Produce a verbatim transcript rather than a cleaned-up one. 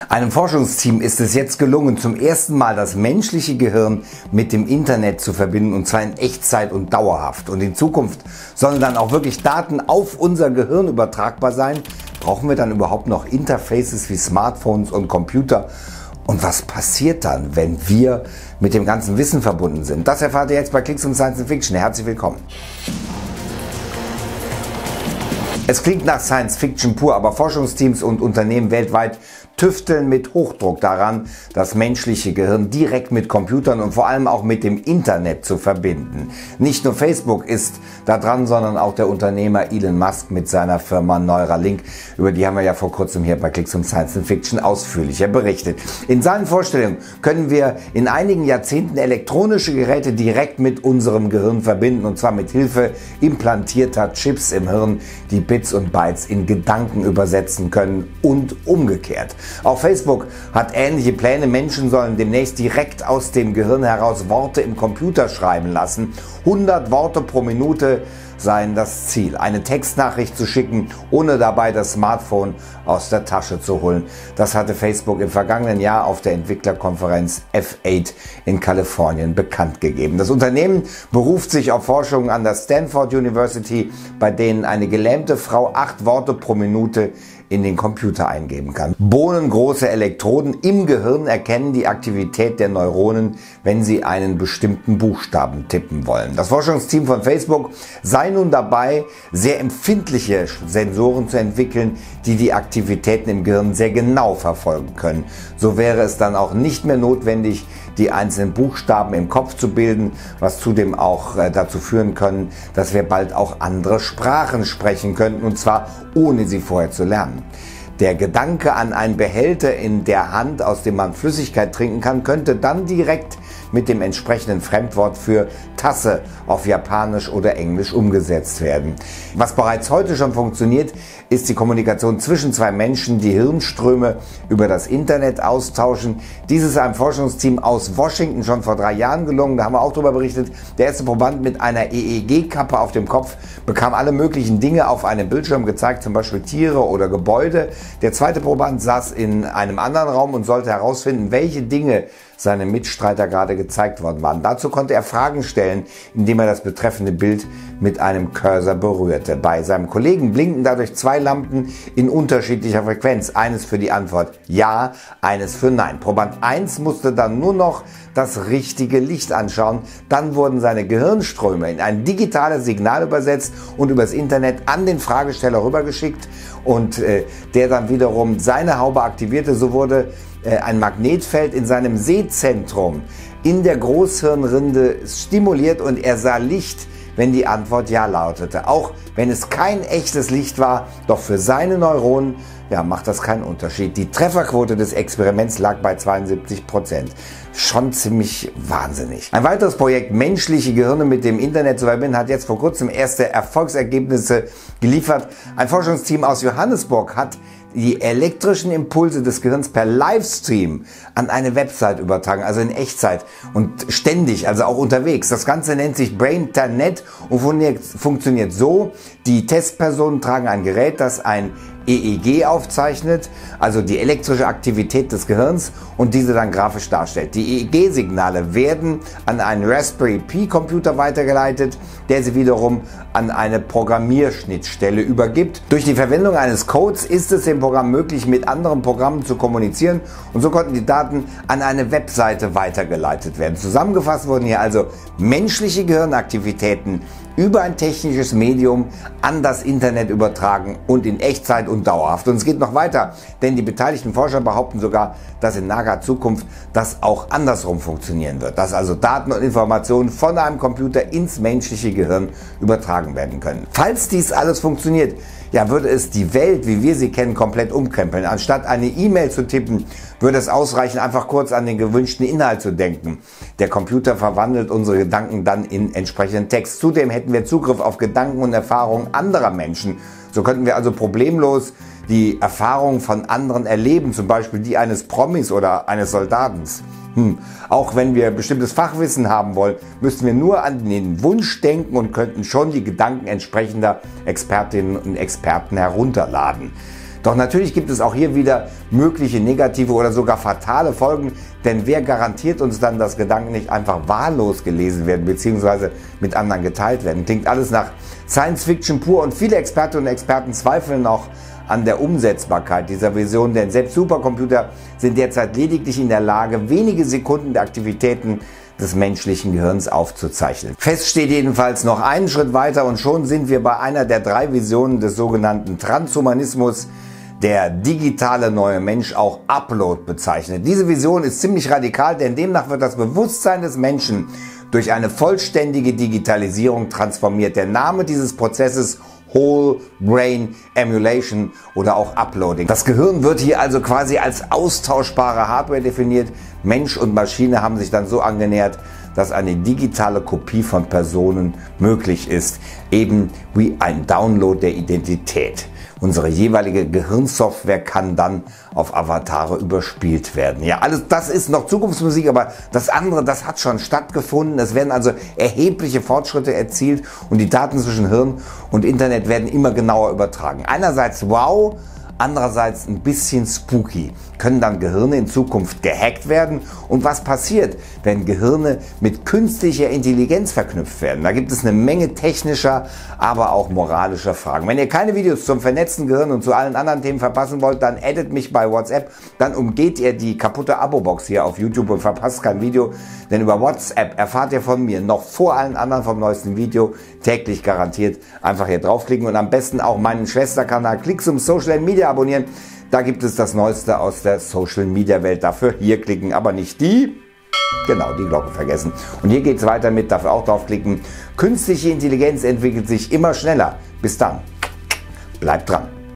Einem Forschungsteam ist es jetzt gelungen, zum ersten Mal das menschliche Gehirn mit dem Internet zu verbinden, und zwar in Echtzeit und dauerhaft. Und in Zukunft sollen dann auch wirklich Daten auf unser Gehirn übertragbar sein. Brauchen wir dann überhaupt noch Interfaces wie Smartphones und Computer? Und was passiert dann, wenn wir mit dem ganzen Wissen verbunden sind? Das erfahrt ihr jetzt bei Klicks und Science Fiction. Herzlich willkommen. Es klingt nach Science Fiction pur, aber Forschungsteams und Unternehmen weltweit tüfteln mit Hochdruck daran, das menschliche Gehirn direkt mit Computern und vor allem auch mit dem Internet zu verbinden. Nicht nur Facebook ist da dran, sondern auch der Unternehmer Elon Musk mit seiner Firma Neuralink. Über die haben wir ja vor kurzem hier bei Klicks und Science Fiction ausführlicher berichtet. In seinen Vorstellungen können wir in einigen Jahrzehnten elektronische Geräte direkt mit unserem Gehirn verbinden, und zwar mit Hilfe implantierter Chips im Hirn, die Bits und Bytes in Gedanken übersetzen können und umgekehrt. Auch Facebook hat ähnliche Pläne. Menschen sollen demnächst direkt aus dem Gehirn heraus Worte im Computer schreiben lassen. hundert Worte pro Minute seien das Ziel. Eine Textnachricht zu schicken, ohne dabei das Smartphone aus der Tasche zu holen. Das hatte Facebook im vergangenen Jahr auf der Entwicklerkonferenz F acht in Kalifornien bekannt gegeben. Das Unternehmen beruft sich auf Forschungen an der Stanford University, bei denen eine gelähmte Frau acht Worte pro Minute in den Computer eingeben kann. Bohnengroße Elektroden im Gehirn erkennen die Aktivität der Neuronen, wenn sie einen bestimmten Buchstaben tippen wollen. Das Forschungsteam von Facebook sei nun dabei, sehr empfindliche Sensoren zu entwickeln, die die Aktivitäten im Gehirn sehr genau verfolgen können. So wäre es dann auch nicht mehr notwendig, die einzelnen Buchstaben im Kopf zu bilden, was zudem auch äh, dazu führen können, dass wir bald auch andere Sprachen sprechen könnten, und zwar ohne sie vorher zu lernen. Der Gedanke an einen Behälter in der Hand, aus dem man Flüssigkeit trinken kann, könnte dann direkt mit dem entsprechenden Fremdwort für Tasse auf Japanisch oder Englisch umgesetzt werden. Was bereits heute schon funktioniert, ist die Kommunikation zwischen zwei Menschen, die Hirnströme über das Internet austauschen. Dies ist einem Forschungsteam aus Washington schon vor drei Jahren gelungen. Da haben wir auch darüber berichtet. Der erste Proband mit einer E E G-Kappe auf dem Kopf bekam alle möglichen Dinge auf einem Bildschirm gezeigt, zum Beispiel Tiere oder Gebäude. Der zweite Proband saß in einem anderen Raum und sollte herausfinden, welche Dinge seine Mitstreiter gerade gezeigt worden waren. Dazu konnte er Fragen stellen, indem er das betreffende Bild mit einem Cursor berührte. Bei seinem Kollegen blinkten dadurch zwei Lampen in unterschiedlicher Frequenz. Eines für die Antwort Ja, eines für Nein. Proband eins musste dann nur noch das richtige Licht anschauen. Dann wurden seine Gehirnströme in ein digitales Signal übersetzt und übers Internet an den Fragesteller rübergeschickt, und äh, der dann wiederum seine Haube aktivierte. So wurde äh, ein Magnetfeld in seinem Sehzentrum in der Großhirnrinde stimuliert, und er sah Licht, wenn die Antwort Ja lautete. Auch wenn es kein echtes Licht war, doch für seine Neuronen ja, macht das keinen Unterschied. Die Trefferquote des Experiments lag bei zweiundsiebzig Prozent. Schon ziemlich wahnsinnig. Ein weiteres Projekt, menschliche Gehirne mit dem Internet zu verbinden, hat jetzt vor kurzem erste Erfolgsergebnisse geliefert. Ein Forschungsteam aus Johannesburg hat die elektrischen Impulse des Gehirns per Livestream an eine Website übertragen, also in Echtzeit und ständig, also auch unterwegs. Das Ganze nennt sich BrainTernet und funktioniert so: Die Testpersonen tragen ein Gerät, das ein E E G aufzeichnet, also die elektrische Aktivität des Gehirns, und diese dann grafisch darstellt. Die E E G-Signale werden an einen Raspberry Pi Computer weitergeleitet, der sie wiederum an eine Programmierschnittstelle übergibt. Durch die Verwendung eines Codes ist es dem Programm möglich, mit anderen Programmen zu kommunizieren, und so konnten die Daten an eine Webseite weitergeleitet werden. Zusammengefasst wurden hier also menschliche Gehirnaktivitäten über ein technisches Medium an das Internet übertragen und in Echtzeit und dauerhaft. Und es geht noch weiter, denn die beteiligten Forscher behaupten sogar, dass in naher Zukunft das auch andersrum funktionieren wird, dass also Daten und Informationen von einem Computer ins menschliche Gehirn übertragen werden können. Falls dies alles funktioniert, ja, würde es die Welt, wie wir sie kennen, komplett umkrempeln. Anstatt eine E-Mail zu tippen, würde es ausreichen, einfach kurz an den gewünschten Inhalt zu denken. Der Computer verwandelt unsere Gedanken dann in entsprechenden Text. Zudem hätten wir Zugriff auf Gedanken und Erfahrungen anderer Menschen. So könnten wir also problemlos die Erfahrungen von anderen erleben, zum Beispiel die eines Promis oder eines Soldaten. Hm. Auch wenn wir bestimmtes Fachwissen haben wollen, müssten wir nur an den Wunsch denken und könnten schon die Gedanken entsprechender Expertinnen und Experten herunterladen. Doch natürlich gibt es auch hier wieder mögliche negative oder sogar fatale Folgen, denn wer garantiert uns dann, dass Gedanken nicht einfach wahllos gelesen werden bzw. mit anderen geteilt werden? Klingt alles nach Science Fiction pur und viele Expertinnen und Experten zweifeln auch an der Umsetzbarkeit dieser Vision, denn selbst Supercomputer sind derzeit lediglich in der Lage, wenige Sekunden der Aktivitäten des menschlichen Gehirns aufzuzeichnen. Fest steht jedenfalls noch einen Schritt weiter und schon sind wir bei einer der drei Visionen des sogenannten Transhumanismus, der digitale neue Mensch, auch Upload bezeichnet. Diese Vision ist ziemlich radikal, denn demnach wird das Bewusstsein des Menschen durch eine vollständige Digitalisierung transformiert. Der Name dieses Prozesses: Whole Brain Emulation oder auch Uploading. Das Gehirn wird hier also quasi als austauschbare Hardware definiert. Mensch und Maschine haben sich dann so angenähert, dass eine digitale Kopie von Personen möglich ist, eben wie ein Download der Identität. Unsere jeweilige Gehirnsoftware kann dann auf Avatare überspielt werden. Ja, alles das ist noch Zukunftsmusik, aber das andere, das hat schon stattgefunden. Es werden also erhebliche Fortschritte erzielt und die Daten zwischen Hirn und Internet werden immer genauer übertragen. Einerseits wow, andererseits ein bisschen spooky. Können dann Gehirne in Zukunft gehackt werden? Und was passiert, wenn Gehirne mit künstlicher Intelligenz verknüpft werden? Da gibt es eine Menge technischer, aber auch moralischer Fragen. Wenn ihr keine Videos zum vernetzten Gehirn und zu allen anderen Themen verpassen wollt, dann addet mich bei WhatsApp. Dann umgeht ihr die kaputte Abo-Box hier auf YouTube und verpasst kein Video. Denn über WhatsApp erfahrt ihr von mir noch vor allen anderen vom neuesten Video, täglich garantiert. Einfach hier draufklicken und am besten auch meinen Schwesterkanal Klicks um Social Media abonnieren. Da gibt es das Neueste aus der Social Media Welt. Dafür hier klicken, aber nicht die. Genau, die Glocke vergessen. Und hier geht es weiter mit, dafür auch draufklicken. Künstliche Intelligenz entwickelt sich immer schneller. Bis dann. Bleibt dran.